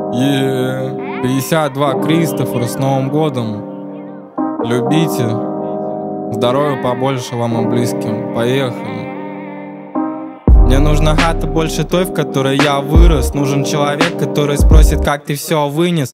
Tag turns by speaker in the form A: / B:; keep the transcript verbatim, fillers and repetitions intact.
A: И пятьдесят два Кристофер, с Новым годом. Любите. Здоровья побольше вам и близким. Поехали. Мне нужна хата больше той, в которой я вырос. Нужен человек, который спросит, как ты все вынес.